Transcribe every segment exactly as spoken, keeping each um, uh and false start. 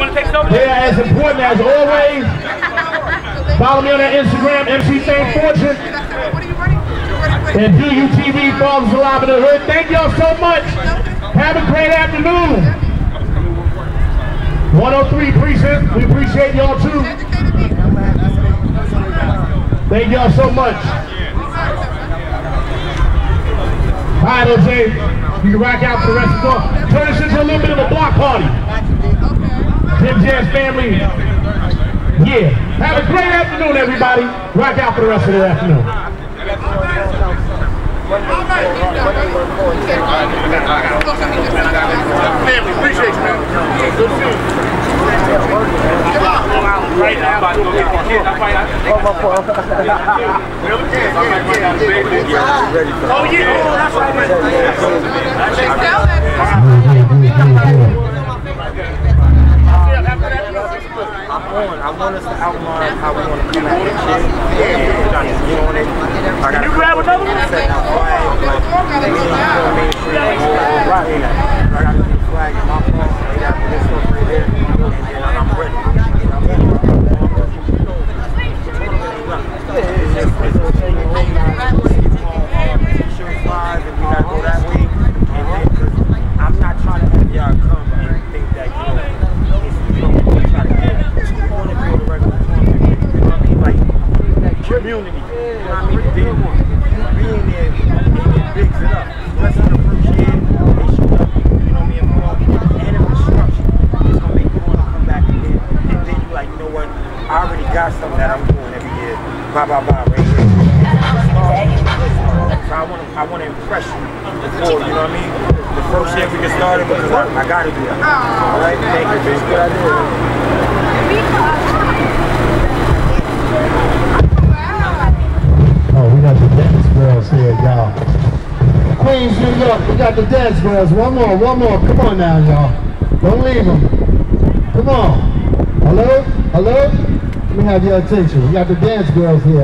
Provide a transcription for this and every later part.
Yeah, as important as always. Follow me on that Instagram, M C Fame Fortune. And do you T V, Fathers Alive in the Hood. Thank y'all so much. Have a great afternoon. one oh three Precinct, we appreciate y'all too. Thank y'all so much. All right, O J, you can rock out for the rest of the day. Turn this into a little bit of a block party. Jim Jazz family. Yeah. Have a great afternoon, everybody. Rock out for the rest of the afternoon. Family, appreciate you, man. Good seeing you. Right now, I'm about to go get my kids. I'm fighting. Oh, my fault. Oh, yeah. Oh, that's right. I'm on. I want us to outline how we want to come at this shit. Yeah, we're trying to get on it. Can you grab another one? Setting out flags, like, we need to go mainstream. I got to do the flag in my phone. We got this stuff right here. And then I'm ready. Shoot five, and we got to go that way. And then, because I'm not trying to have y'all come and think that, you know, community, you know what I mean? Being, being there, and it bigs it up. Let's not appreciate it. They shoot up, you know me, involved. And infrastructure. It's going to make you want to come back again. And then you like, you know what? I already got something that I'm doing every year. Bye, bye, bye, right here. So I want to, I want to impress you before, you know what I mean? The first year we get started, because I, I got to do that. All right? Thank you, bitch. Good idea. Oh, we got the dance girls here, y'all. Queens, New York, we got the dance girls. One more, one more. Come on now, y'all. Don't leave them. Come on. Hello? Hello? Let me have your attention. We got the dance girls here.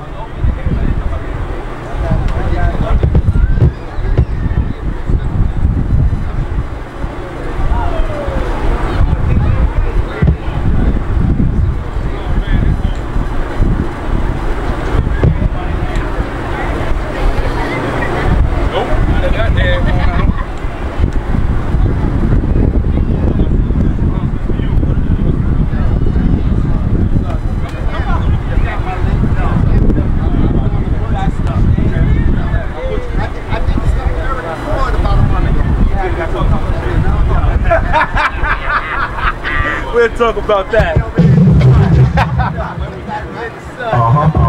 We'll talk about that. Uh-huh, uh-huh.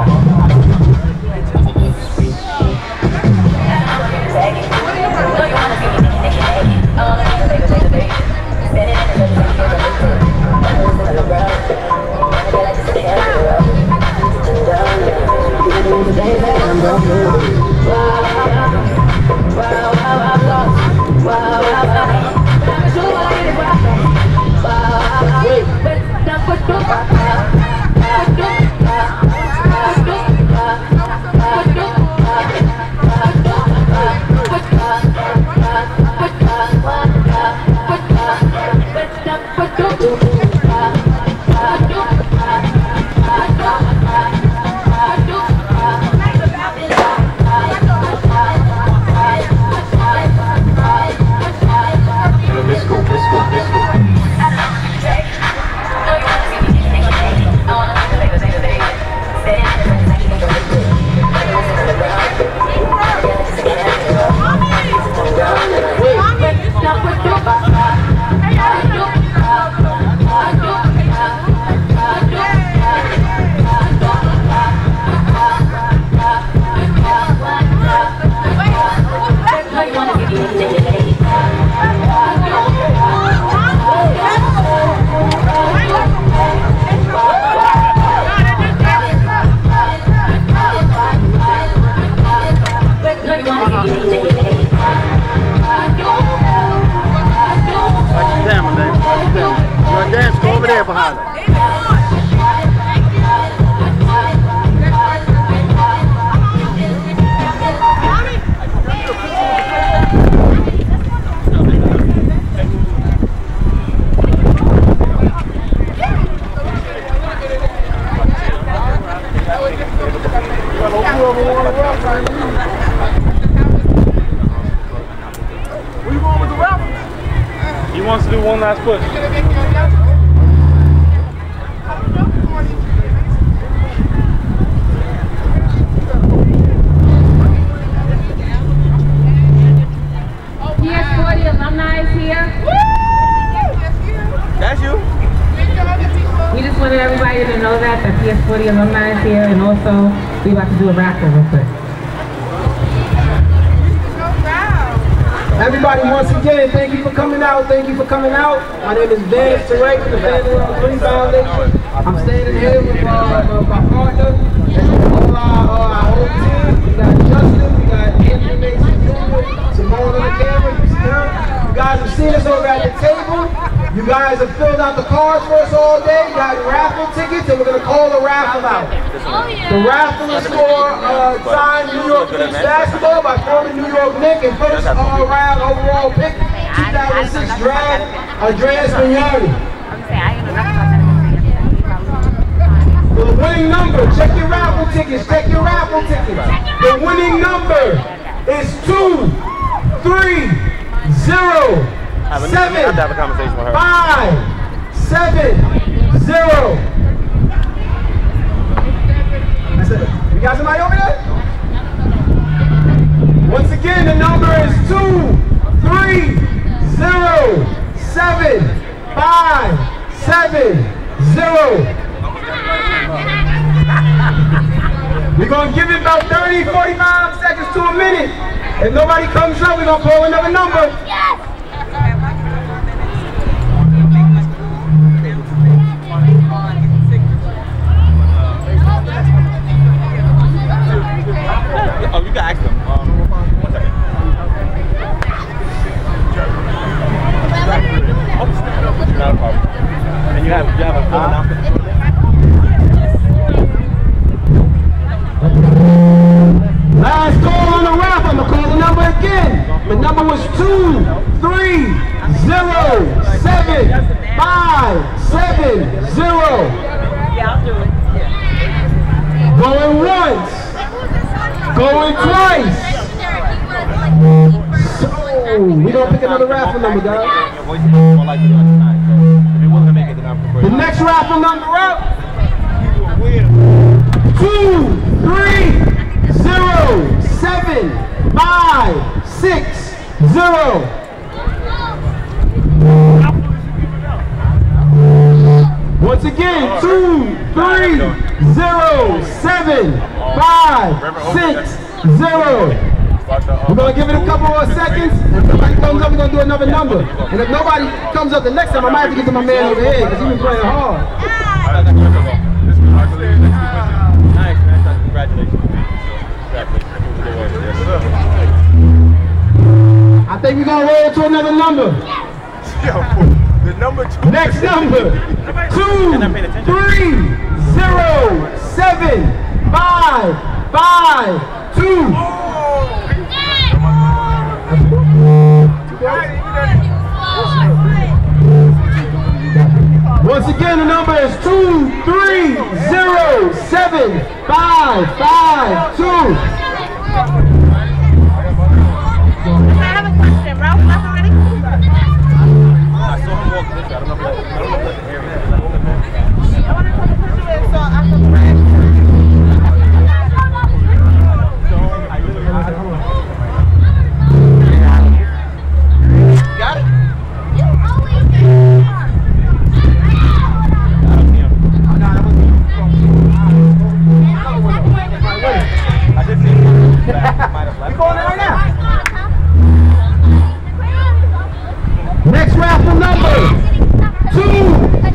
last push. P S forty alumni is here. That's you. We just wanted everybody to know that the P S forty alumni is here, and also we about to do a raffle real quick. Everybody, once again, thank you for coming out. Thank you for coming out. My name is Djoj from the Family Round three Foundation. I'm standing here with uh, my partner and all our, uh, our whole team. We got Justin, we got Anthony Mason Junior, Simone on the camera. You see her. You guys have seen us over at the table. You guys have filled out the cards for us all day. You got raffle tickets, and we're going to call the raffle out. The raffle is for uh, signed New York Knicks basketball by former New York Knicks and first all-around overall pick two thousand six draft, Andreas Mignani. So the winning number, check your raffle tickets, check your raffle tickets. The winning number is two, three, zero, seven, five, seven, zero. You got somebody over there? Once again, the number is two, three, zero, seven, five, seven, zero. We're going to give it about thirty, forty-five seconds to a minute. If nobody comes up, we're going to call another number. Oh, you can ask them. Um, one second. Oh, not a problem. And you have, you have a full announcement? Last call on the raffle. I'm going to call the number again. The number was two, three, zero, seven, five, seven, zero. Yeah, I'll do it. Going once. Going twice. So, we don't pick another raffle number, guys. The next raffle number up. Two, three, zero, seven, five, six, zero. Once again, two, three, zero, seven, five, six, zero. We're going to give it a couple more seconds. If nobody comes up, we're going to do another number. And if nobody comes up the next time, I might have to get to my man over here because he's been playing hard. Nice, man. Congratulations. I think we're going to roll to another number. The number two. Next number. Two, three, zero, seven, five, five, two. Once again, the number is two, three, zero, seven, five, five, two. I have a question. Ralph left already? I saw him walk this way. I don't know if that, I don't know if that's the area. I want to take a picture with so I can brag. Got it? You always do. I did see him. We're going right now. Next raffle number. Two,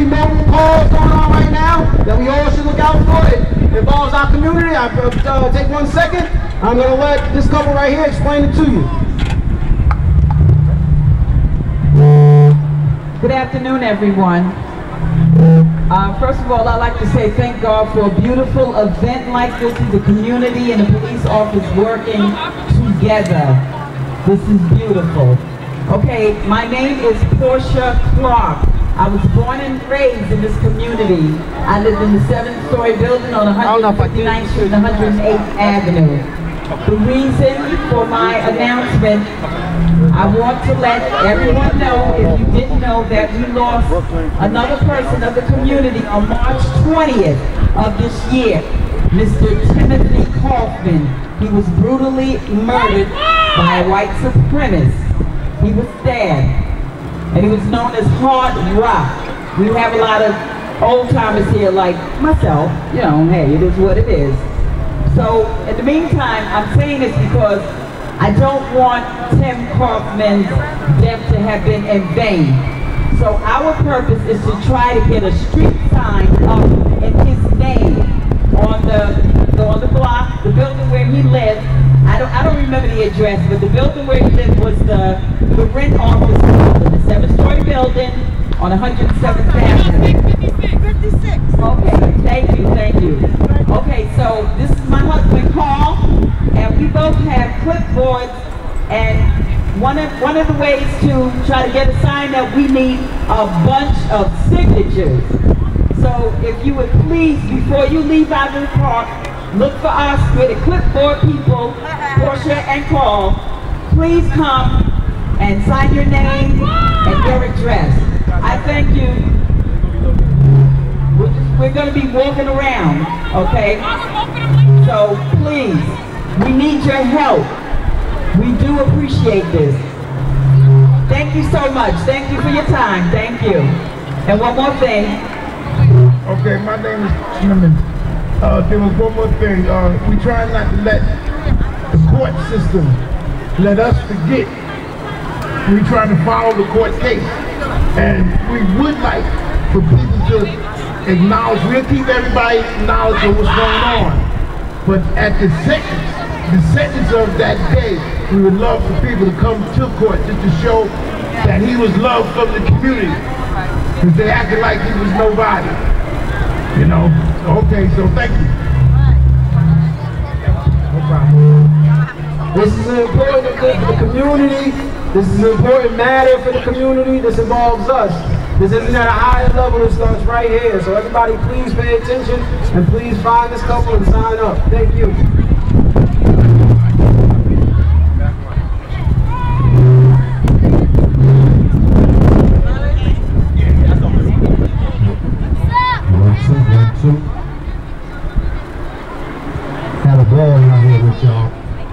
mobile calls going on right now that we all should look out for. It involves our community. I uh, take one second. I'm going to let this couple right here explain it to you. Good afternoon, everyone. Uh, first of all, I'd like to say thank God for a beautiful event like this, the community and the police office working together. This is beautiful. Okay, my name is Portia Clark. I was born and raised in this community. I lived in the seventh story building on one hundred fifty-ninth Street and one hundred eighth Avenue. The reason for my announcement, I want to let everyone know, if you didn't know, that we lost another person of the community on March twentieth of this year, Mister Timothy Kaufman. He was brutally murdered by a white supremacist. He was stabbed, and he was known as Hard Rock. We have a lot of old timers here like myself, you know, hey, it is what it is. So, in the meantime, I'm saying this because I don't want Tim Kaufman's death to have been in vain. So our purpose is to try to get a street sign up in his name on the, on the block, the building where he lived. I don't, I don't remember the address, but the building where he lived was the, the rent office building, the seven-story building on one hundred seventh Avenue. fifty-six. Okay, thank you, thank you. Okay, so this is my husband, Carl, and we both have clipboards, and one of, one of the ways to try to get a sign up, we need a bunch of signatures. So if you would please, before you leave out of the park, look for us, we're the clipboard people, Portia and Carl. Please come and sign your name and your address. I thank you. We're, just, we're going to be walking around, okay? So please, we need your help. We do appreciate this. Thank you so much. Thank you for your time. Thank you. And one more thing. Okay, my name is Chairman. Uh, there was one more thing. Uh, we try not to let the court system let us forget. We try to follow the court case. And we would like for people to acknowledge, we'll keep everybody knowledge of what's going on. But at the sentence, the sentence of that day, we would love for people to come to court just to show that he was loved from the community. Because they acted like he was nobody. You know? Okay, so thank you. No problem. This is an important thing for the community. This is an important matter for the community. This involves us. This isn't at a higher level. It starts right here. So everybody please pay attention and please find this couple and sign up. Thank you. Had a ball out here with y'all.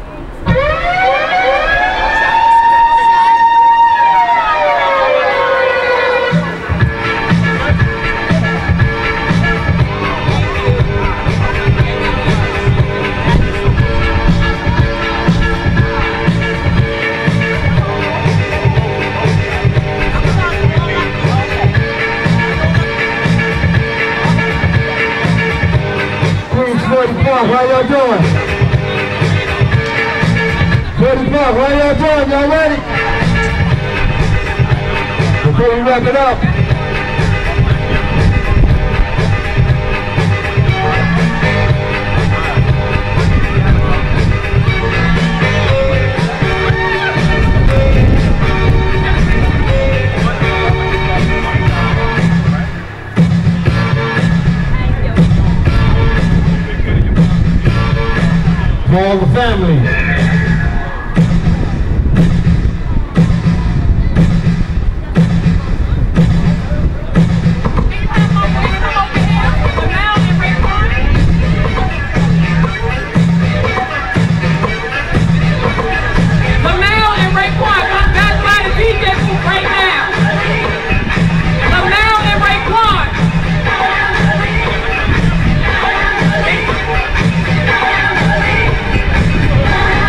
How y'all doing? forty bucks, how y'all doing? Y'all ready? Before we wrap it up. For all the family. Right now.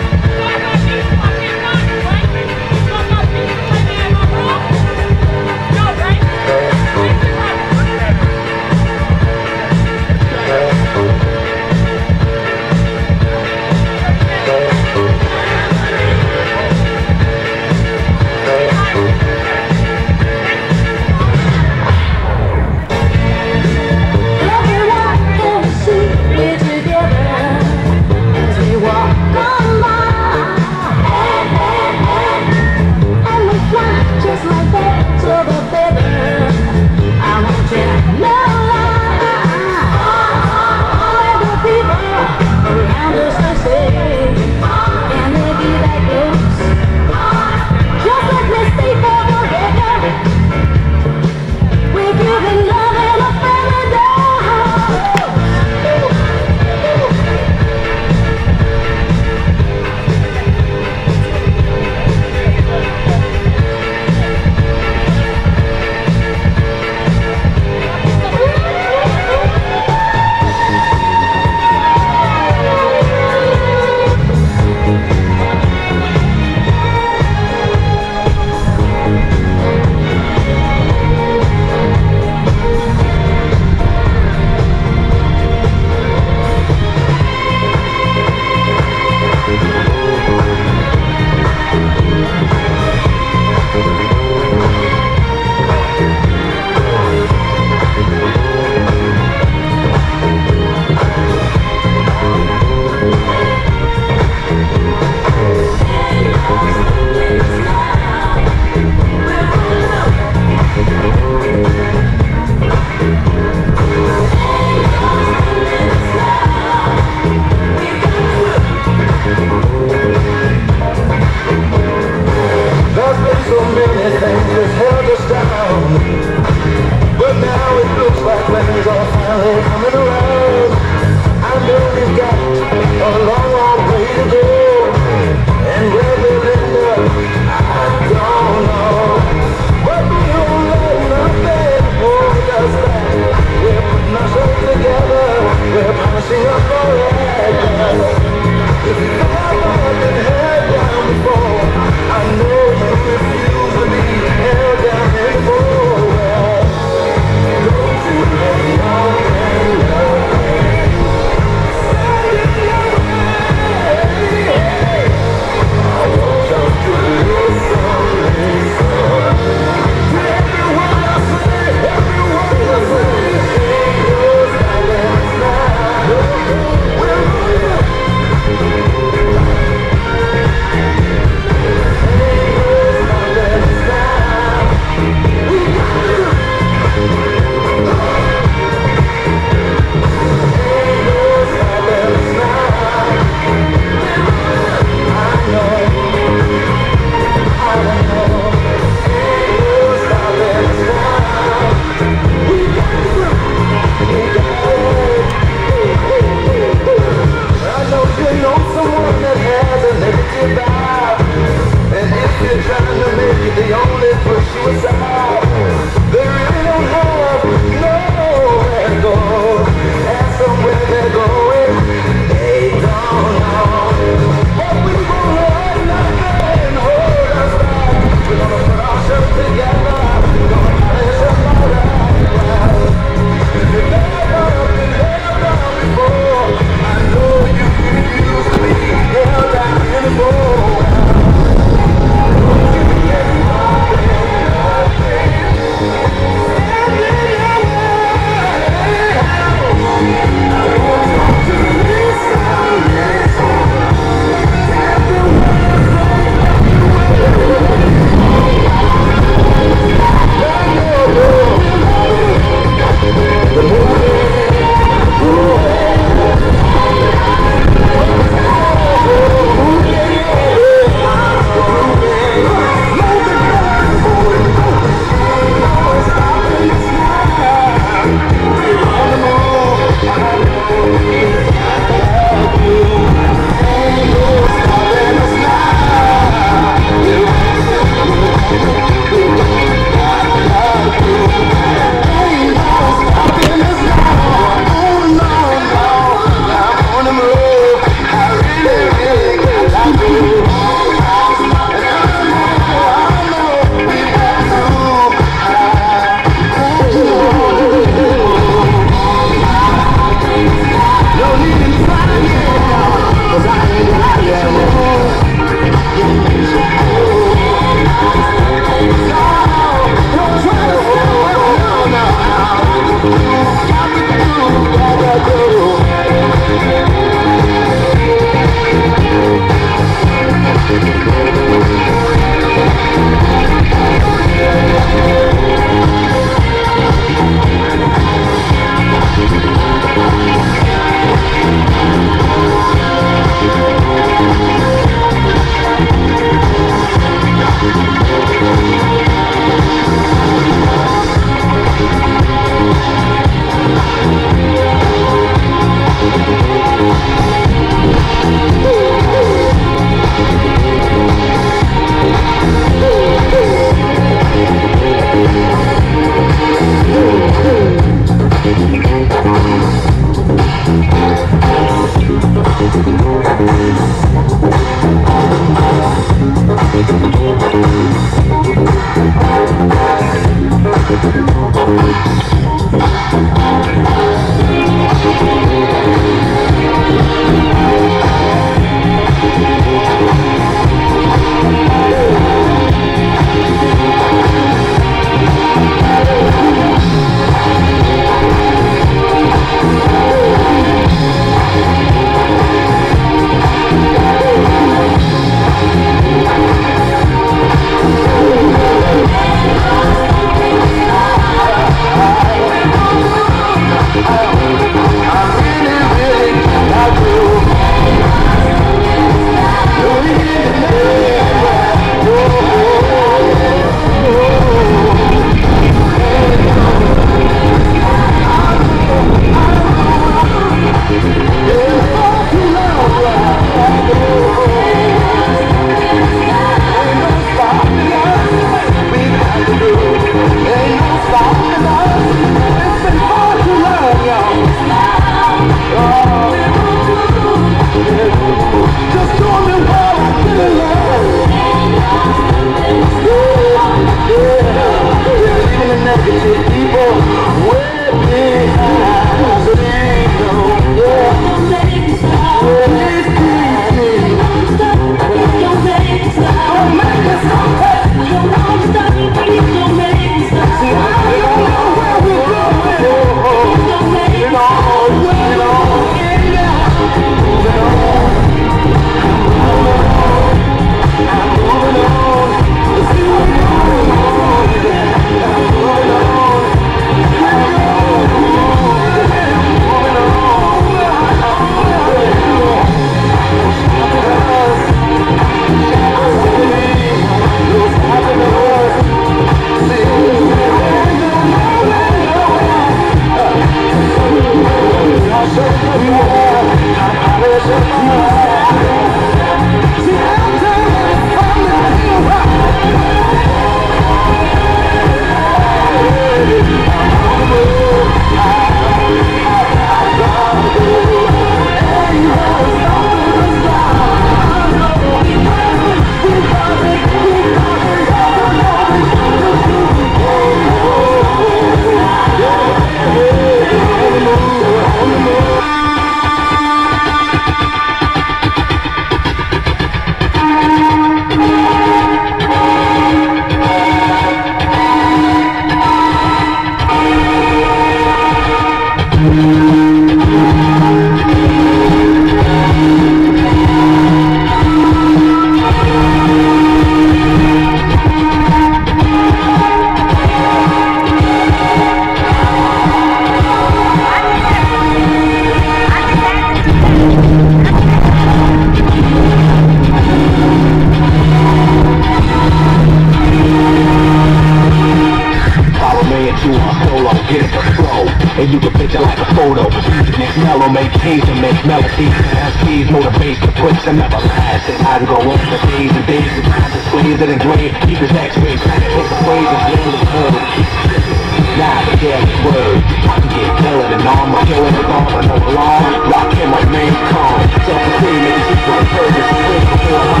and you can picture like a photo. Music makes mellow, make keys to make melodies. As keys motivate the twist and never last. And I can go on for days and days and times to squeeze it and grade. Keep his X-rays, take the waves and blow the curve. Now the daily word, I can get killing and all my killing and all my no alarm. Rock him like main calm. Self-esteem and keep my purpose. Wait before my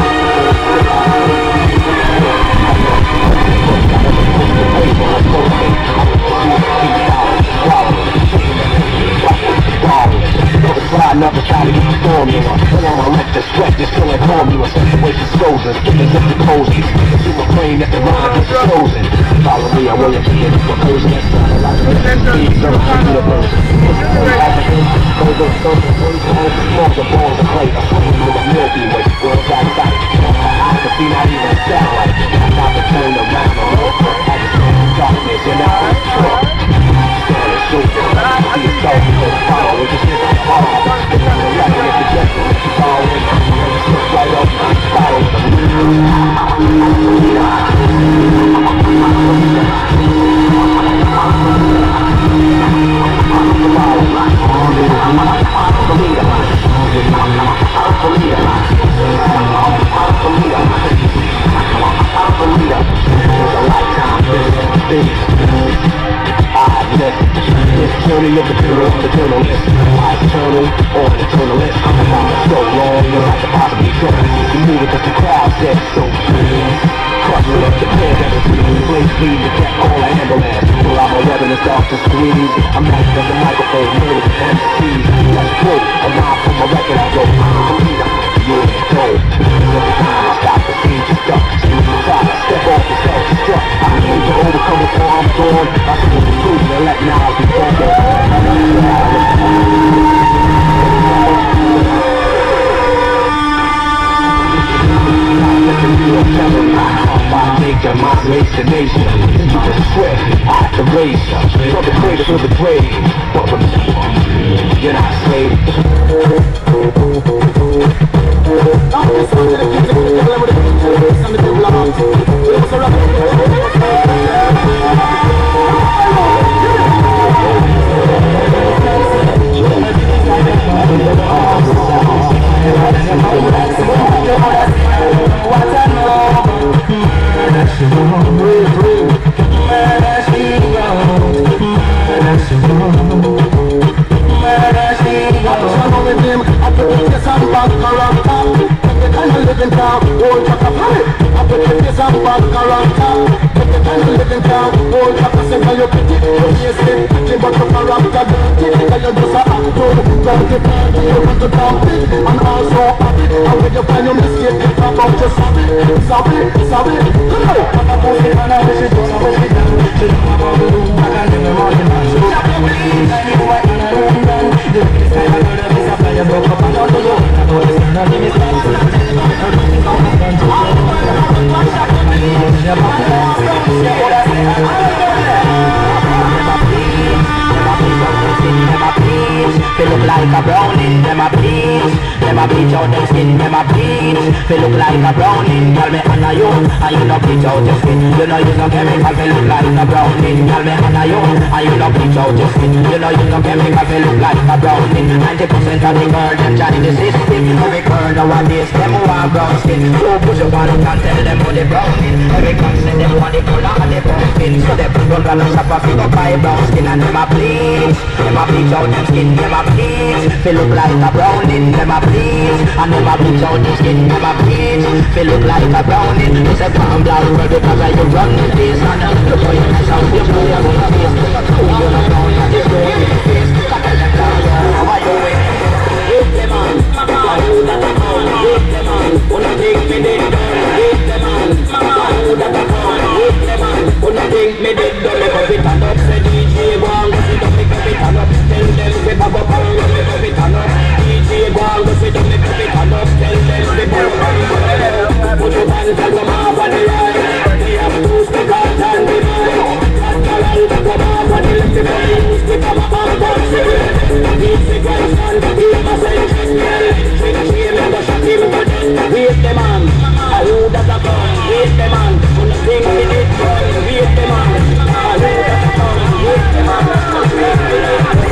Never try to get the formula. When I'm on let the sweat, just feel like formula. Situation's frozen, feelings of the cozy. See my brain at the rhyme is frozen. Follow me, I will be in the proposal. That's not a lot of things. I'm a universe. Those are those are those are small, the balls of clay. I'm playing with a Milky Way. World's outside. I can see not even a satellite. I'm not to turn around the road. I just see the darkness and now I'm short. See the darkness and fire, which is in the heart. Turning of the turtle, the journalist. I turtle on the journalist. I'm so long, you have to possibly go. You move it, but the crowd said so. Crush it up the pandemic. Place me to get all the ambulance. Well, I'm a revenue start to squeeze. I'm not at the microphone, murder the M Cs. That's quote, a line from my record, I go, yeah, go. Every time I stop the scene, just stuck. Try to step off the self-destruct. I need to overcome before I'm gone. I can do the truth and let now be gone. My nature, my destination. You can sweat, I the race. From the cradle to the grave. But remember, you're not a slave. And also, and when you find your mistake, you talk about your sorry, sorry, sorry. Come on, I'm a boy, and I wish it was a wish it down. She don't have a room, I can't live around your man. She don't have a room, and you are in a room, man. The biggest time I heard of is a player broke up and down the road. I know this kind of name is nice, and I'm telling you, I'm telling you, I'm telling you, I'm They look like a brownie, them a bleach. Them a bleach out them skin, them a bleach. They look like a brownie, girl me honor you. And you no bleach out your skin. You know you no chemical, they look like a brownie. Girl me honor you. And you no bleach out your skin. You know you no chemical, they look like a brownie. Ninety percent of the girl them join the system. Every girl nowadays them want brown skin. So push your one and tell them what they brownie. Every girl say them want the color and the pumpkin. So they put on and shop a figure buy brown skin and them a bleach. Them a bleach out them skin, them a bleach. They look like a brownie, them a bleach. And them a bleach out them skin, them a bleach. They look like a brownie. You say palm black girl because I you run the place. And look how you mess out your blue, you're gonna face. You're not brown, you're just blue in the face. Couple them down, how are you with? Hit them on, mama, who that a man? Hit them on, wanna take me dead down. Hit them on, mama, who that a man? Hit them on, wanna take me dead down. Make up it and up, say D J Wang, go sit up, make up it and up. Tell them we pop up and run, make up it and up. D J Wang, go sit up, make up it and up. Tell them we pop up and run. Put your hands and come up on the line. We have to stick out and be mine. Got the line to come up on the left, the police, we come up and bounce it. These the guys and the team are saying, we can see him and go shot him for death. Wait the man, I who that a gun. Wait the man, on the thing we did, wait the man, I who that a gun. Wait the man, wait the man.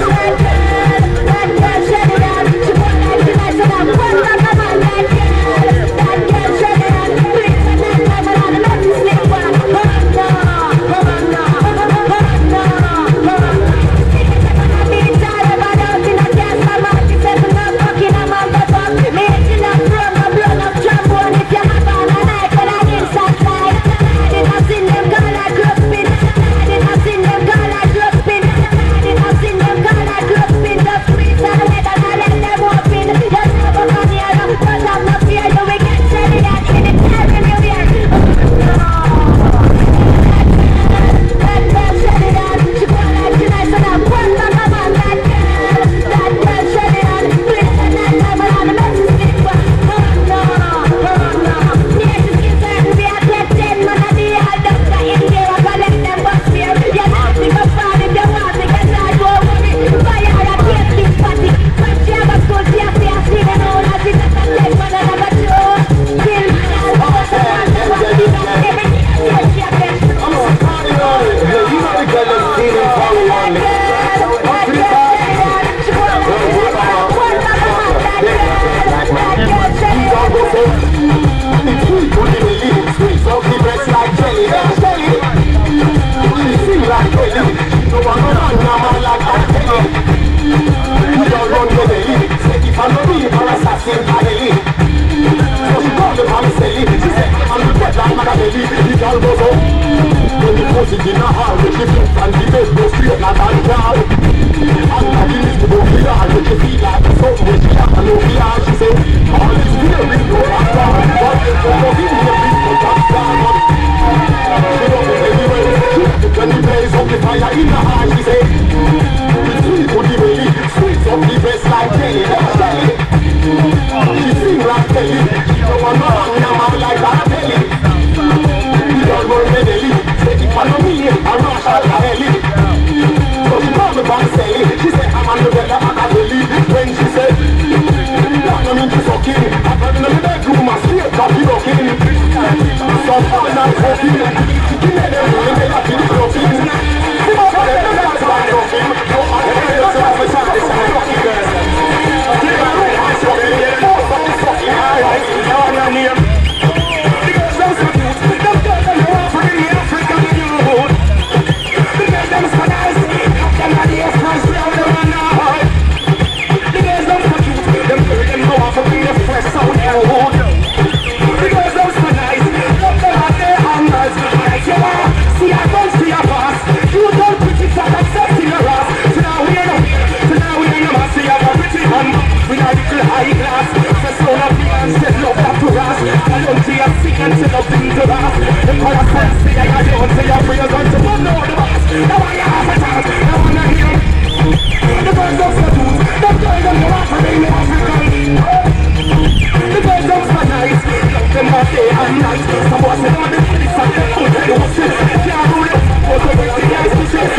belly, the girl goes up. When you put it in a hall, make you feel and the bed go straight like a car. And like you need to go to the yard, make you feel like something when she have a low yard. She say, all this beer is no matter. But it's no give me a big one, that's gone. She don't say anyway, when the blaze up the fire in the heart, she say, it's sweet to the belly, sweet up the breast like jelly, like jelly. She sing like jelly, she don't want no hang her man like a belly. The girl run the belly, take it for me, I rush out her belly. So she call me back Sally, she say I'm on the belly of her belly. When she said, that no mean to sucking, I got in the bedroom and straight coffee rocking. So far not fucking, she made them really make a finish rocking. She must have them that's why rocking. No matter what else I have a shot, it's a fucking girl. She got me hands rocking, most of the fucking alright, now I'm your name. The girls them so cute, them girls them you want for the African youth. The girls them so nice, them are the extras round them and all. The girls them so cute, them girls them know how to be the fresh sound food. The girls them so nice, love them at their hangers. Like you are, see I don't see a pass. You don't pretty fat accepting your ass. So now we ain't no, so now we ain't no man. See I got pretty hand, with a little high class. So sound up the and said love that to us. I don't see a sick and say nothing to us. The color says see I got you and say your prayers unto one know the boss. Now I have a chance, now I know him. The girls don't so good, the girls don't go out for being African. The girls don't so nice, love them all day and night. Some boys say them are the police and them good and what's it. Can't rule it, but the way the guys push it.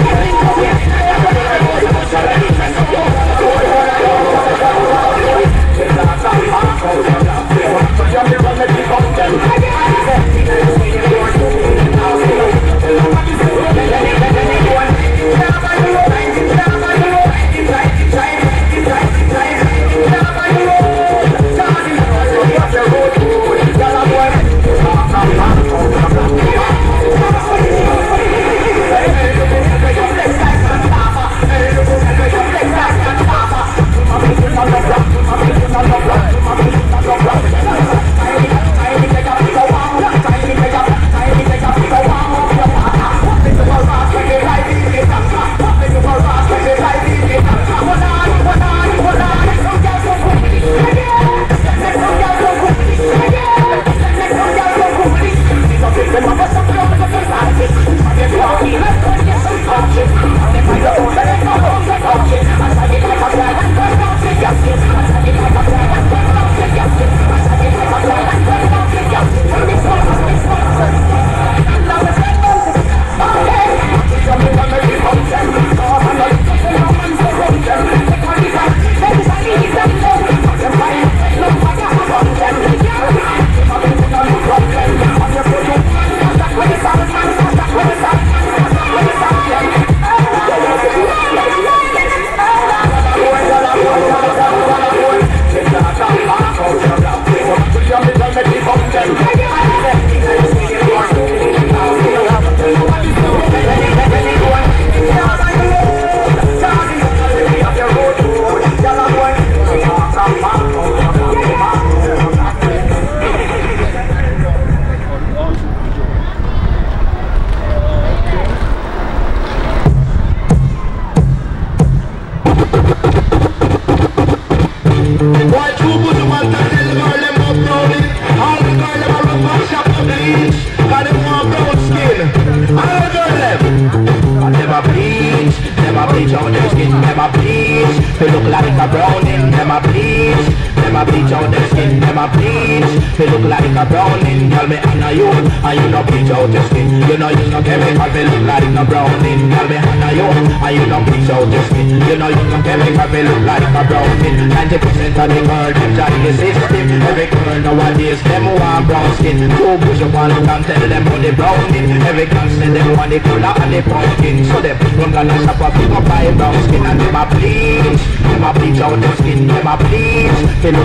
They look like a browning, them a bleach. Them a bleach out their skin, them a bleach. They look like a browning, tell me Anna you. And you no bleach out your skin. You know you no chemical, they look like a browning. Tell me Anna you. And you no bleach out your skin. You know you no chemical, they look like a browning. ninety percent of the girl, them try the system. Every girl nowadays, them want brown skin. Go push up and look and tell them how they browning. Every girl say them want the color and the pumpkin. So them run gonna shop up, pick up buy brown skin. And them a bleach. Them a bleach out their skin, them a bleach. They look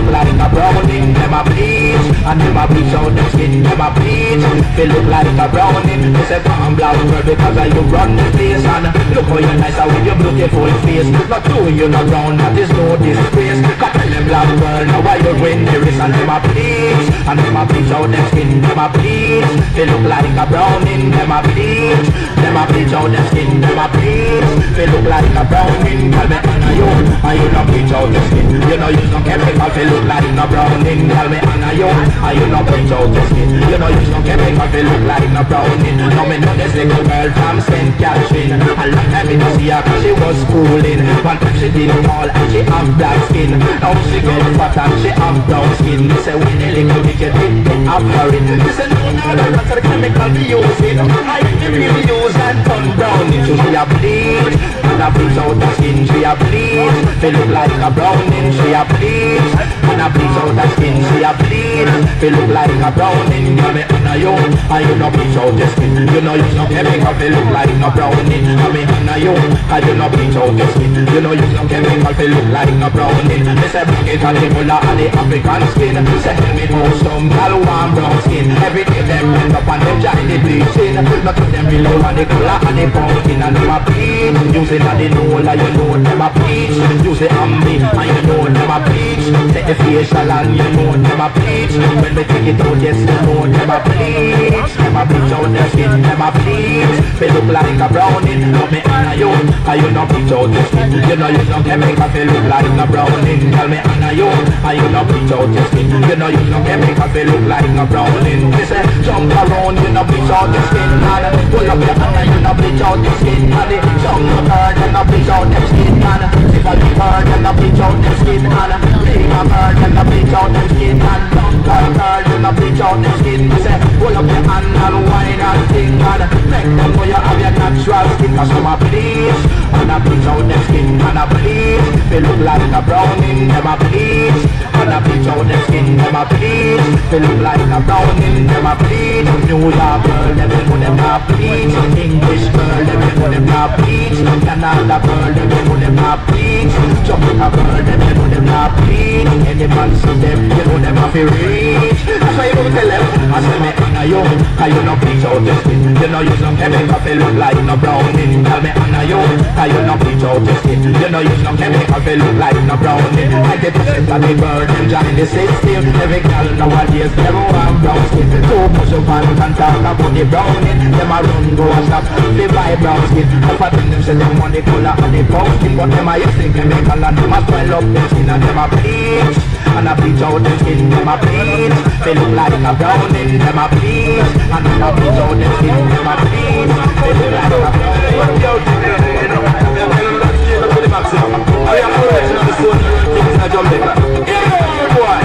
look like a browning. Them a bleach, and them a bleach out them skin. Them a bleach, they look like a browning. They say come black girl because of you run the place. And look how you nice with your beautiful face. Not doing you not brown, that is no disgrace. Cause tell them black girl, now why you win the race. And them a bleach, and them a bleach out them skin. Them a bleach, they look like a browning. Them a bleach, them a bleach out them skin. Them a bleach, they look like a browning. Tell me Anna you, and you not bleach out your skin. You know use no chemical, they look like a browning. Tell me Anna you, and you not bleach out your skin. You know use no chemical, they look like a browning. Now me know this little girl from Saint Catherine. A long time me no see her cause she was schooling. One time she did tall and she have black skin. Now she get fat and she have brown skin. They say when the little bit you did get after it. They say no, no, no, that's the chemical we using. I the real use and turn brown into she a bleach. And a bleach out the skin, she a bleach. They look like a browning, she a bleach. And a bleach out the skin, she a bleach. They look like a browning. Tell me Anna you, and you no bleach out the skin. You know use no chemical, they look like no browning. Tell me Anna you, and you no bleach out the skin. You know use no chemical, they look like no browning. They say black it and the mullah and the African skin. Say tell me how some gal want brown skin. Every day them end up and them join the bleaching. Not to them below and the color and the pumpkin and them a bleach. You say that they know like you know them a bleach. You say ambi and you know them a bleach. Take the facial and you know them a bleach. When we take it out yes you know them a bleach. Them a bleach out their skin, them a bleach. They look like a browning. But me Anna you, and you no bleach out your skin. You know you no chemical, they look like a browning. Tell me Anna you, and you no bleach out your skin. You know you no chemical, they look like a browning. They say jump around, you no bleach out your skin. And pull up your hand and you no bleach out your skin. And jump your bird, you no bleach out your skin. And if a big bird, you no bleach out your skin. And big a bird, you no bleach out your skin. And jump your bird, you no bleach out your skin. They say pull up your hand and wine and sing. And make them know you have your natural skin. Cause some a bleach, and a bleach out their skin. And a bleach, they look like a browning. Them a bleach, and a bleach out their skin. Them a bleach, they look like a browning. Them a bleach, New York girl, them know them a bleach. English girl, them know them a bleach. Canada girl, them know them a bleach. Jamaica girl, them know them a bleach. Any man see them, you know them a fi reach. That's why you tell them, I say me Anna you, cause you no bleach out your skin. You know use no chemical, they look like no browning. Tell me Anna you, cause you no bleach out your skin. You know use no chemical, they look like no browning. ninety percent of the bird, them join the system. Every girl nowadays, them want brown skin. So push up and can talk about the browning. Them a run, go and stop, they buy brown skin. Half of them, them say them want the color and the pumpkin. But them a use the chemical and them a swell up them skin. And them a bleach, and a bleach out them skin. Them a bleach, they look like a browning. Them a bleach, and them a bleach out them skin. Them a bleach, they look like a browning. I am original, the soul, things are jumping. Yeah, boy.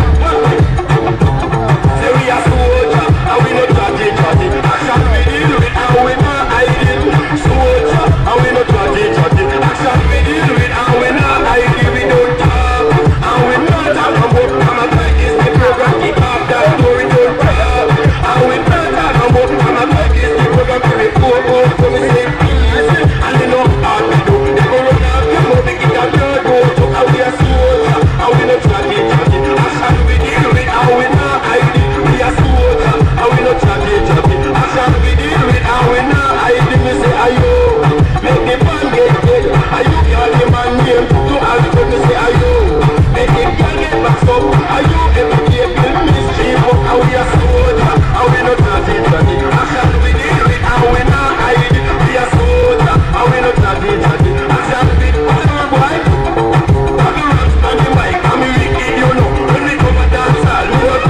Say we are soldier, and we no judge judge. Action we deal with, and we not hiding. Soldier, and we no judge judge. Action we deal with, and we not hiding. We don't talk, and we not talk about. I'm a guy is the program, keep up that story, don't talk. And we not talk about. I'm a guy is the program, keep it go, go, go, we say peace. And you know how we do. They go run out, come on, they get that girl, go to, and we are soldier, and we no judge judge. Action we deal with, and we not hiding. We are soldier, and we no judge judge. Action we deal with, and we not hiding. We say ayo, make the man get dead. Ayo, call the man name to all the time. We say ayo, make the girl get back up. Ayo, every day build mystery, but and we are soldier, and we no judge judge. Action we deal with, and we not hiding. We are soldier, and we no judge judge. Action we deal with, boy. Have the rocks on the mic, and me wicked, you know. When we come and dance all, we go.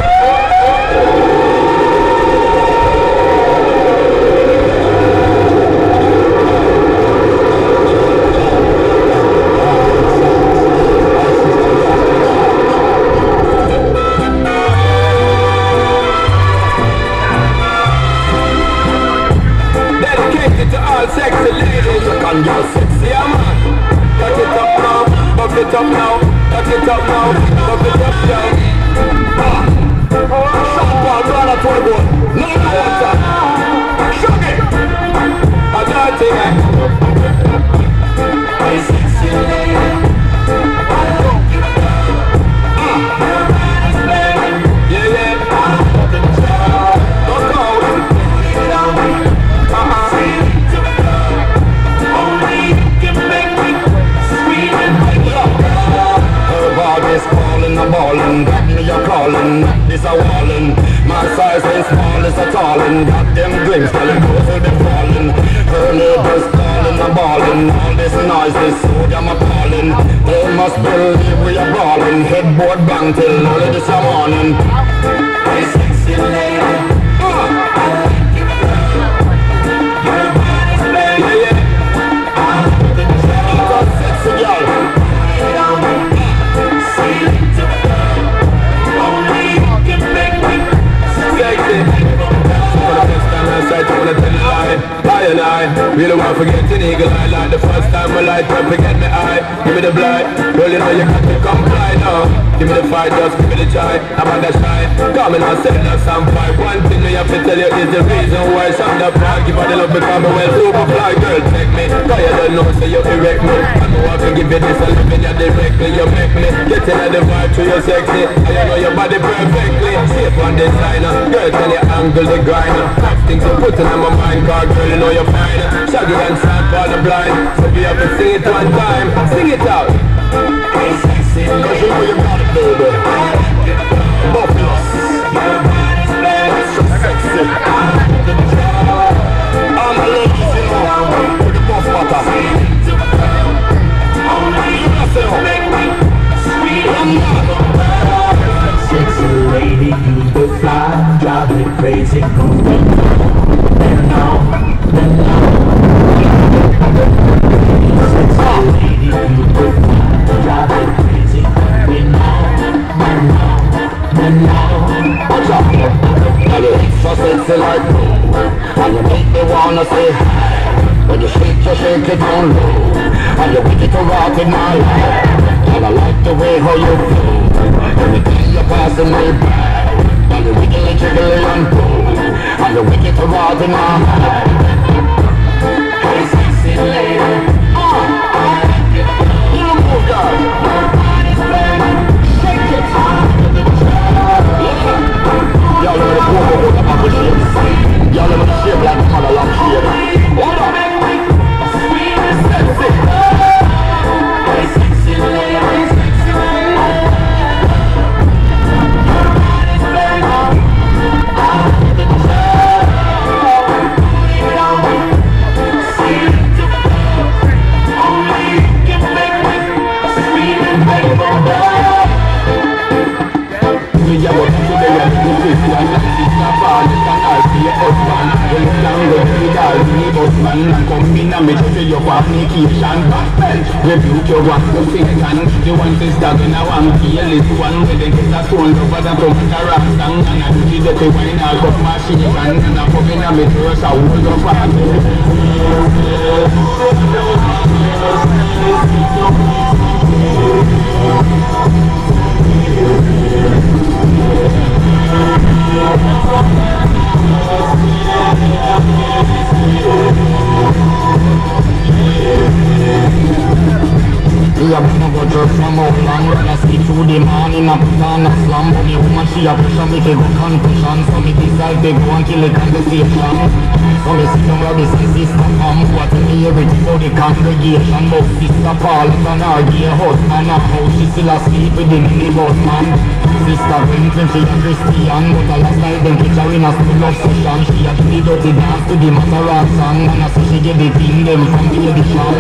Dedicated to all sexy ladies, you can get sexy, yeah man. Touch it up now, bump it up now, touch it up now, bump it up now. Ah, Sean brother to the boat, no water. Shug it, I got it. My sexy lady, I love you. Ah. things telling those who they're falling. Her neighbors calling and balling. All this noise, this sound I'm appalling. They must believe we are brawling. Headboard bang till early this morning. Hey sexy lady, your body's big. Yeah, yeah. Keep on sexy girl. Only you can make me sexy. For the first time I said I wanna tell you lie, lie and I really want to forget an eagle eye. Like the first time I light up, forget me eye. Give me the blind, girl you know you got to comply now. Give me the fight, just give me the joy. I'm on the shine, coming on setting up some fight. One thing we have to tell you is the reason why some the pride. Give her the love because I'm well super fly. Girl take me, cause you don't know so you erect me. I know I can give you this and living you directly. You make me get in the vibe to your sexy. And you know your body perfectly. Shape on designer, girl tell you angle the grinder. Top things you put in my mind, cause girl you know you're fine. Shaggy and sad for the blind. So we have to sing it one time. Sing it out. Hey sexy, cause you know you got it baby. Buffaloes. Your body's bad. So sexy. All my ladies you know with the buff butter. Only you can make me sweet. Sexy lady, you go fly, drive me crazy, go then now, then now. Sexy lady, you go fly, drive me crazy, then now, then now, then now. Watch out, now you look so sexy like blue, and you make me wanna say hi. When you shake, you shake it down low, and you wicked to rock in my life. And I like the way how you flow. Everything you're passing me by. And you're wiggly, jiggly and cool. And you're wicked to ride in my mind. Hey sexy lady, you move girl. Your body's big, shake it. Y'all know the poor boy with the bubble shapes. Y'all know the shape like the mother long shade. Hold on. Sexy. Hey sexy lady, sexy lady. Rebuke your one to think and the one is dog in a one kill is one with the kids that phone over the from the rastang and I do the dirty wine I'll cut my shit and and I'm popping a metro so I hold up fast. We are gonna go to from Oakland, I see through the man in a plan of slum. But the woman she a push on me to go confession. So me decide to go and kill the conversation. So me sit down with the sister come. What to me everything about the congregation. But sister Paul and her gay husband. And how she still asleep with the minibus man. Sister Queen when she a Christian. But a last night them catch her in a school of session. She a do the dirty dance to the Masarat song. And I say she get the thing them from the edition.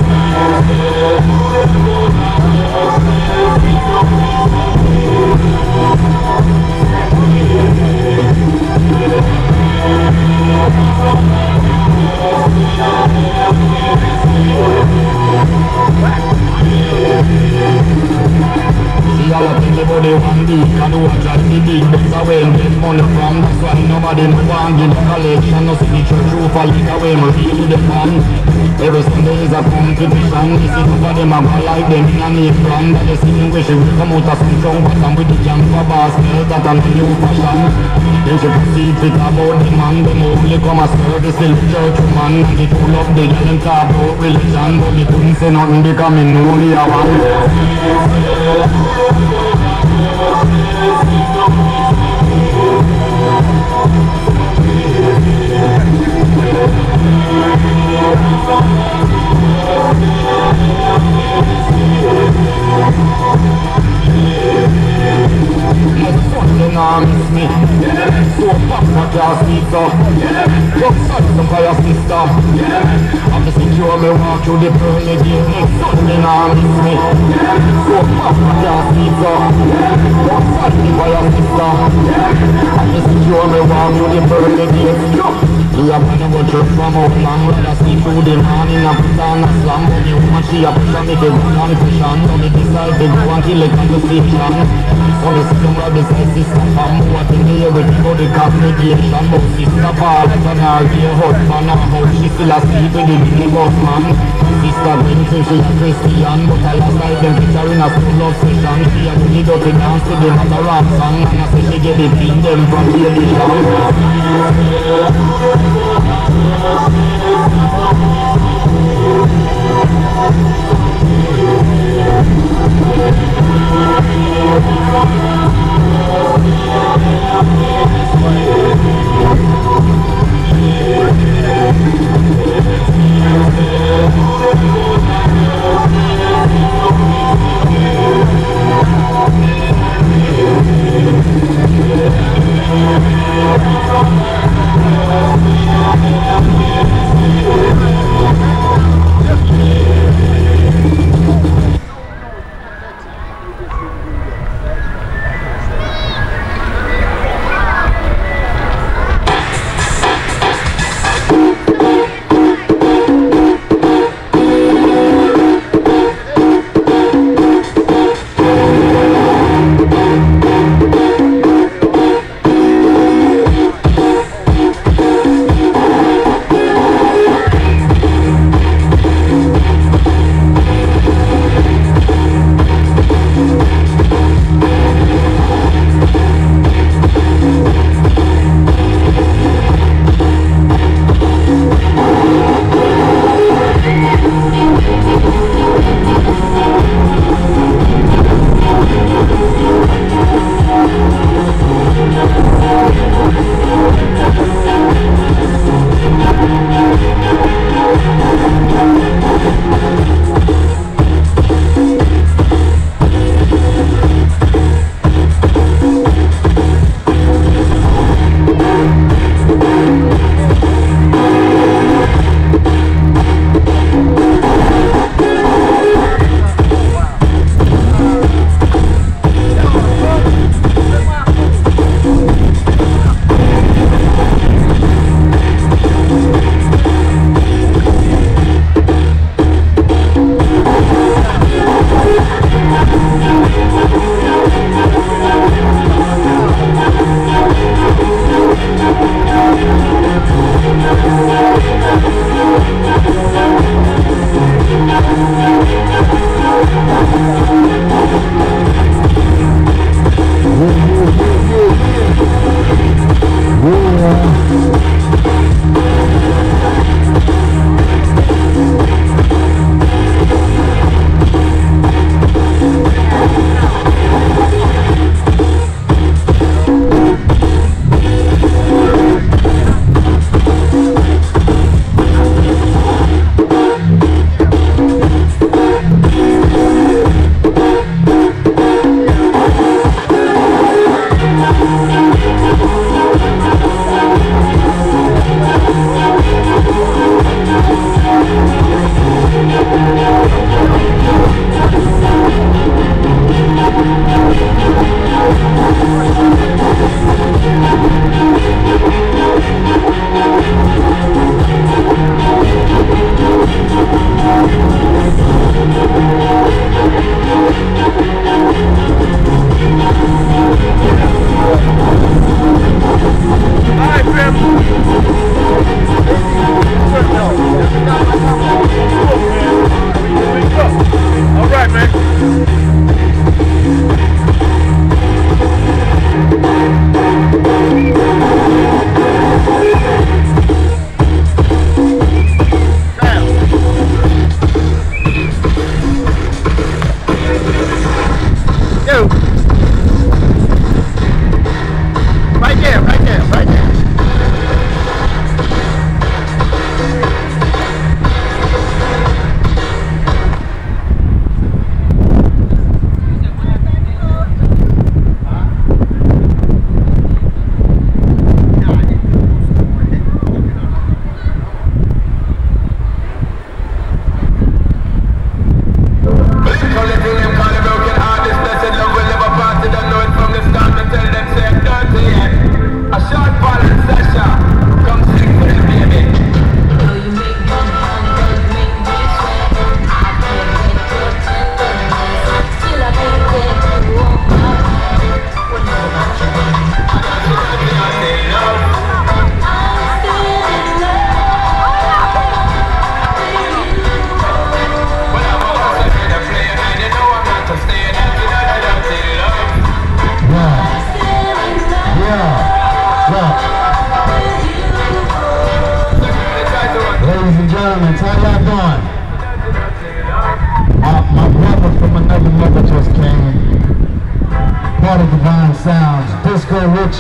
See all of everybody want the can do a drive the big bucks away and get money from. That's why nobody no want in the collection. No see the church roof a lick away and read the fan. Every Sunday is a competition. They see two of them a go like them in a make run. But they see them wish they will come out of some strong bottom with the jam for basket. That a new fashion. Then she proceed to talk about the man. Them only come a service till church man. And they full of the girl and talk about religion. But they couldn't say nothing because me know me a one. My son, they now miss me. So papa can't sleep up. Just Some for your sister. I'm the secure me walk through the pearly gate. Next Sunday now miss me. So fuck my can't sleep up. Something for your sister. I'm the secure me walk through the pearly gate. We are gonna go church from out long. Rather sleep through the morning and put on a slam. When the woman she a push on me to run on the cushion. So me decide to go and kill it on the station. So me see some brothers and sisters from what in the everything about the communication. But sister Paul and her dear husband and how she still asleep with the big boss man. Sister Vincent she a Christian, but I last night them picture in a school love session. She a do the dirty dance to the mother rap song. And I say she get it in them from the edition.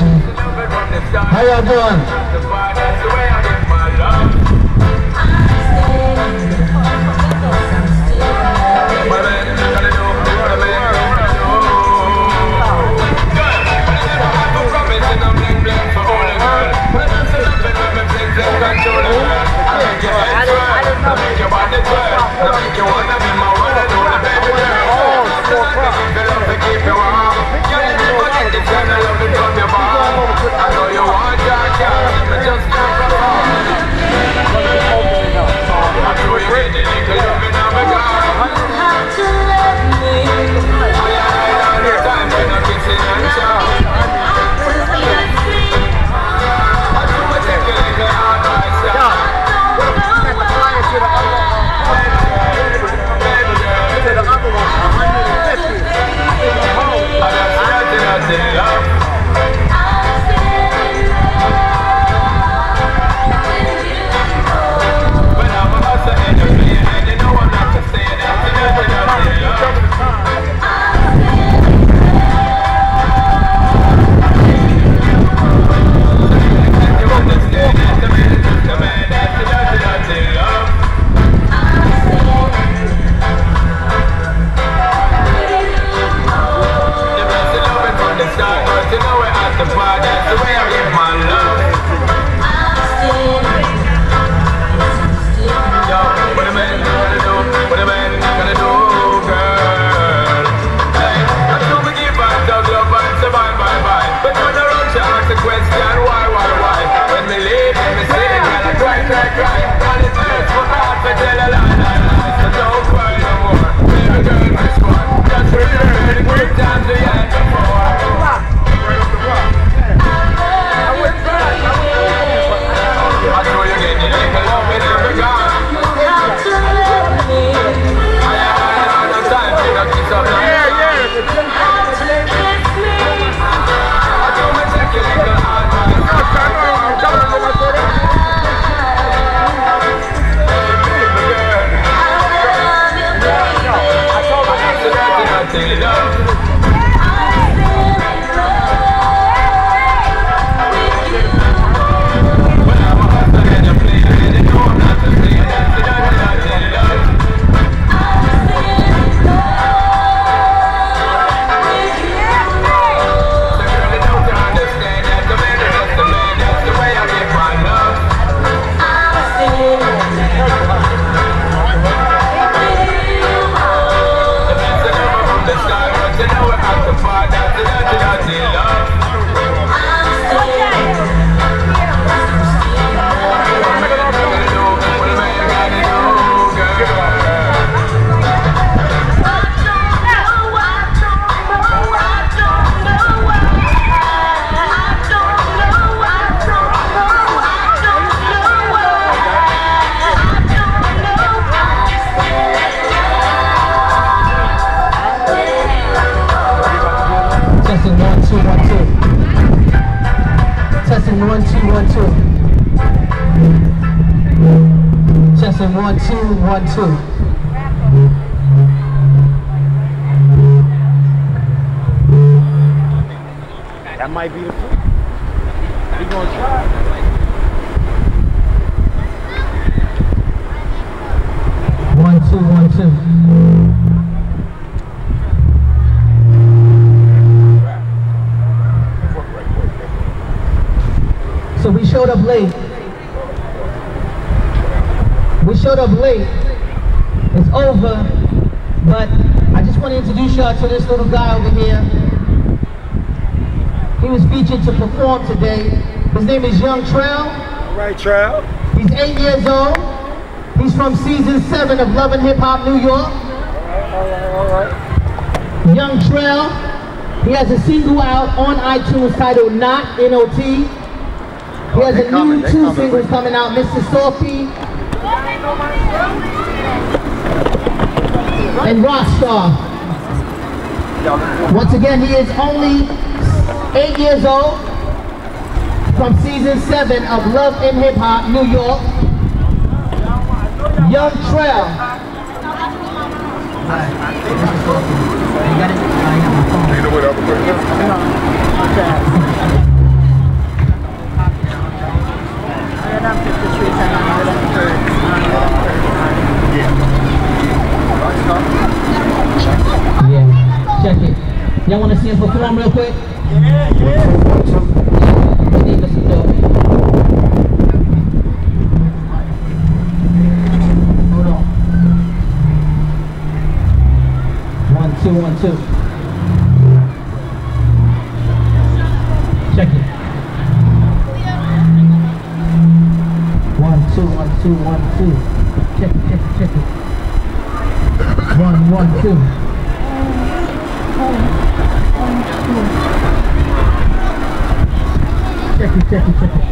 How y'all doing? One, two, one, two. That might be the food. We gonna try. One, two, one, two. So we showed up late. We showed up late. It's over, but I just want to introduce y'all to this little guy over here. He was featured to perform today. His name is Young Trail. All right, Trail. He's eight years old. He's from season seven of Love and Hip Hop New York. All right, all right, all right. Young Trail. He has a single out on iTunes titled Not, N O T. He has a new two singles coming out, Mister Sophie and Rockstar. Once again, he is only eight years old, from season seven of Love and Hip Hop New York. Young Trail. than fifty trees and one hundred birds. Yeah, check it. Y'all want to see him perform real quick? Yeah, yeah. We need to do it. Hold on. One, two, one, two. Check it. One, two, one, two, one, two. Check it, check it, check it. One, one, two. Check it, check it, check it.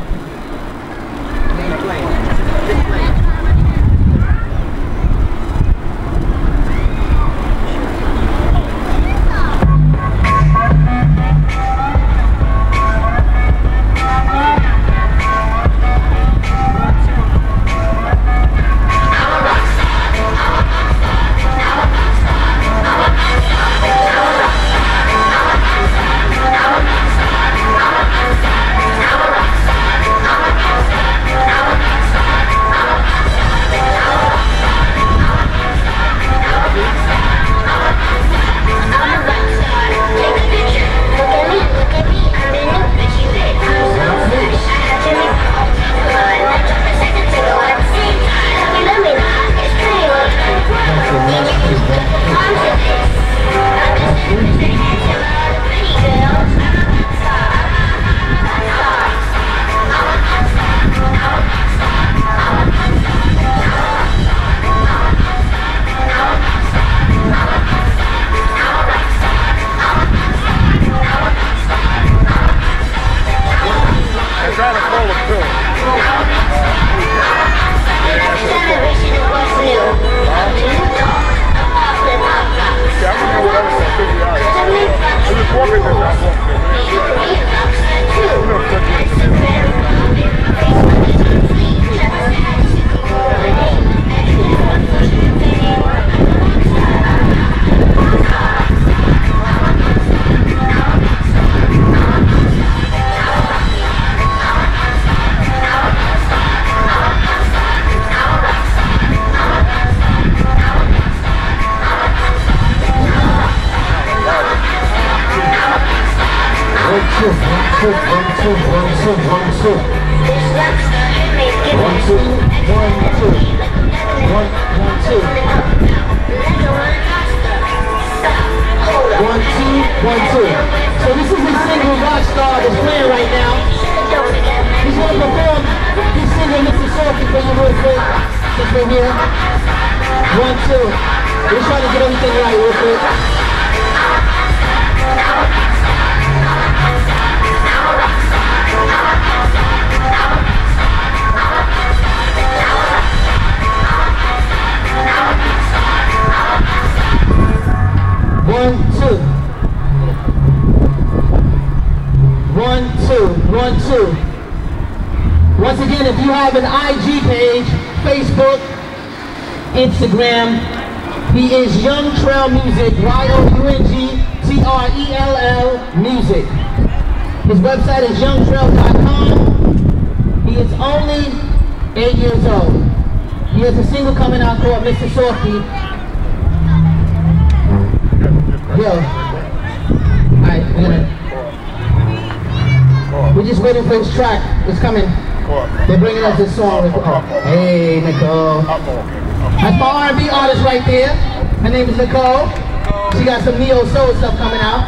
Instagram, he is Young Trail Music, Y O U N G T R E L L Music. His website is young trail dot com. He is only eight years old. He has a single coming out called Mister Softly. Yo. Alright, we're gonna... We're just waiting for his track. It's coming. They're bringing us this song. Hey, Nicole. That's my R and B artist right there. Her name is Nicole. She got some neo soul stuff coming out.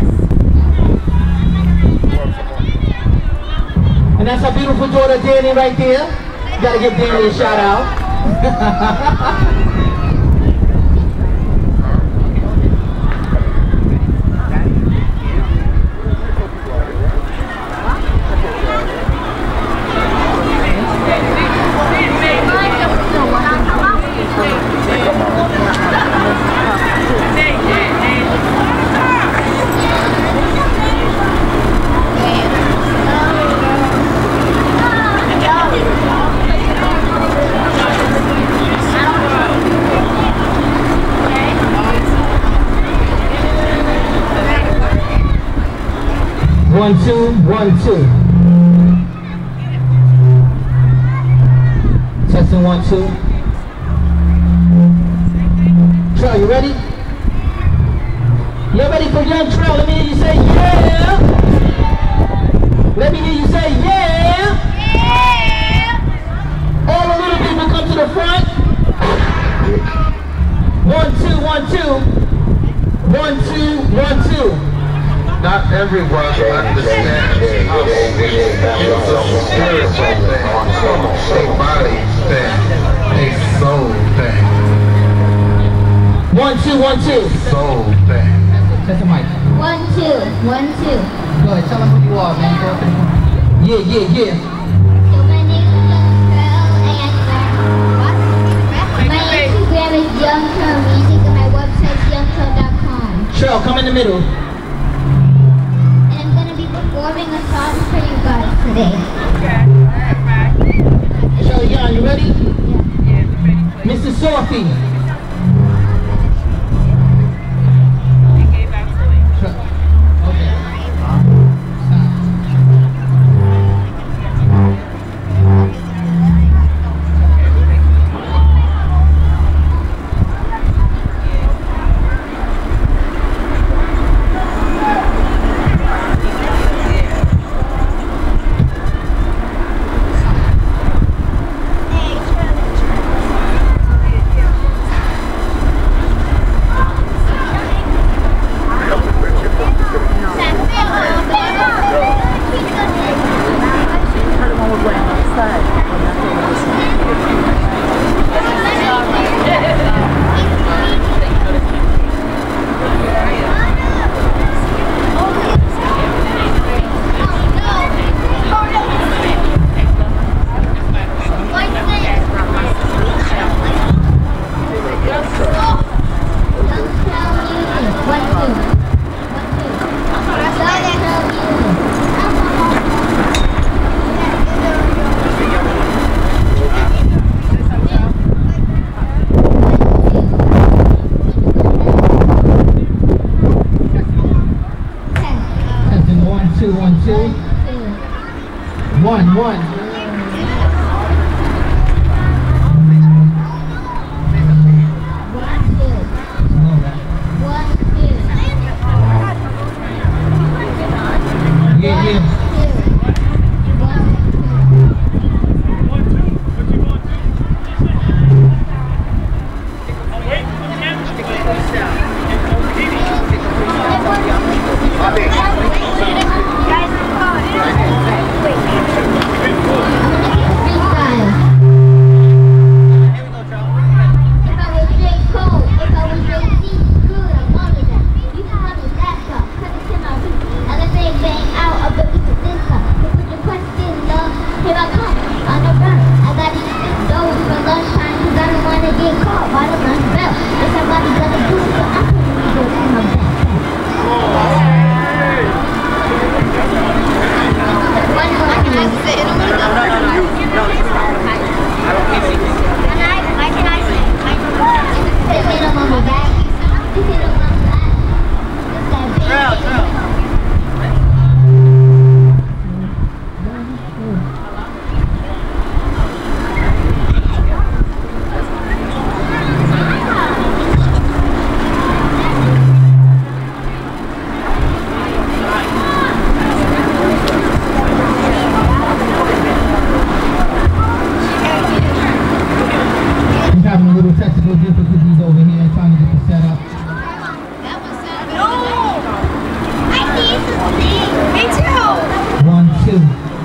And that's our beautiful daughter Danny right there. You gotta give Danny a shout out. One, two, one, two. Testing one, two. Trail, you ready? You ready for Young Trail? Let me hear you say yeah. Let me hear you say yeah. Yeah. All the little people come to the front. One, two, one, two. One, two, one, two. Not everyone understands how it's a spiritual thing, a body thing, a soul thing. One, two, one, two. Soul thing. Test the mic. One, two, one, two. Go ahead, tell them who you are, man. Go ahead. Yeah, yeah, yeah. So my name is Young Trail, and my Instagram is Young Trail Music, and my website is young trail dot com. Trail, come in the middle. And I'm gonna be performing a song for you guys today. Trail, Young, you ready? Yeah. Mister Sophie. One, one. Yeah, yeah. Technical difficulties over here trying to get the setup. No! I need to sing! Me too! One, two.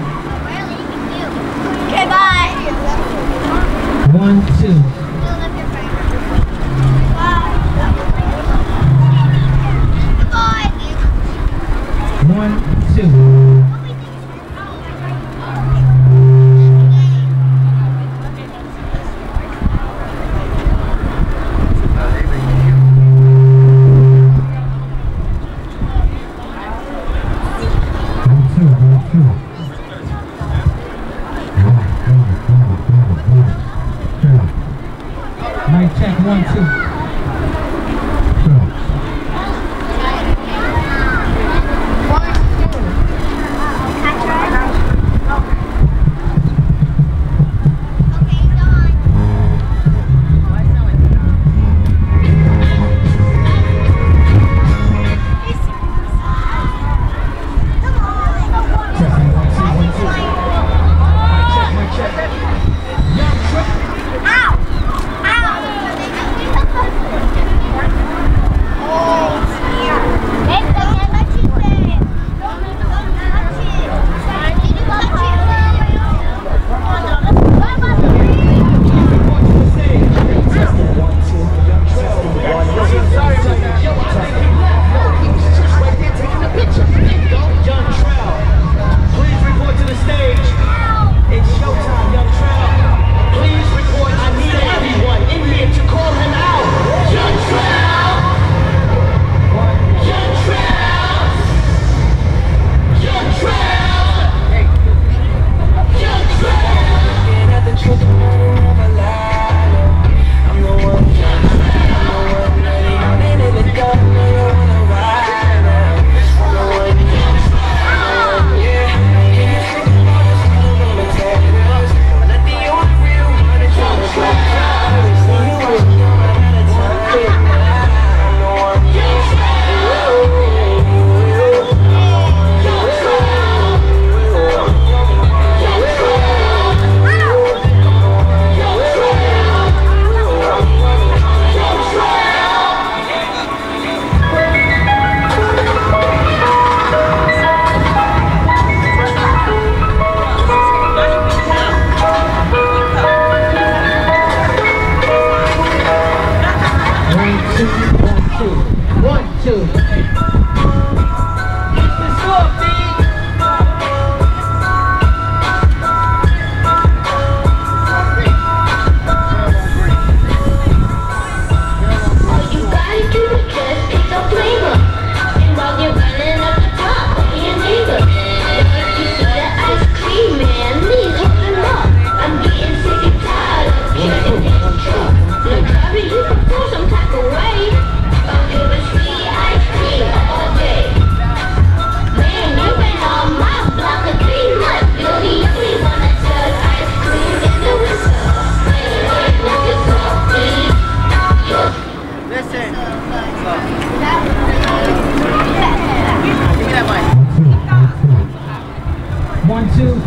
Okay, bye! One, two. One, two. Mic check, one, two. Okay, Dawn.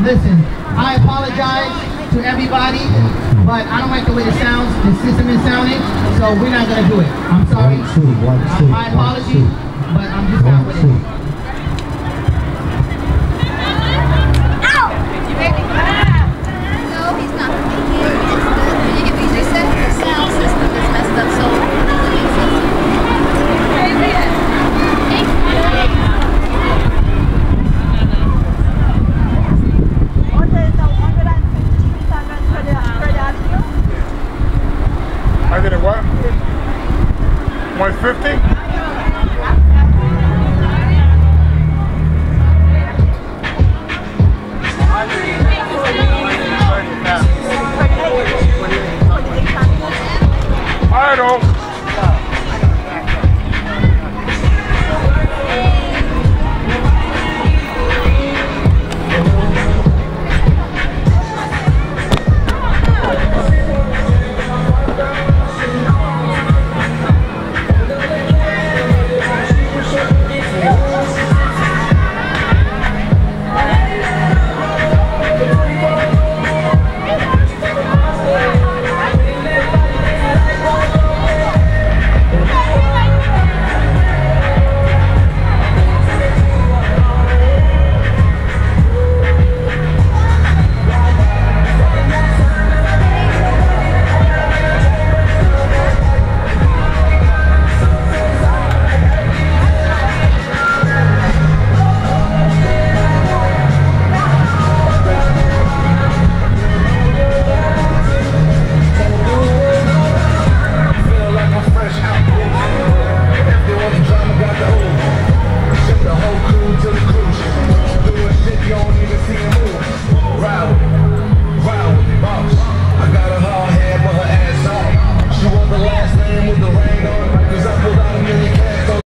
listen, I apologize to everybody, but I don't like the way the sounds, the system is sounding, so we're not gonna do it. I'm sorry. One, two, one, two, uh, my apologies, one, but I'm just not with it. I did it what? one fifty?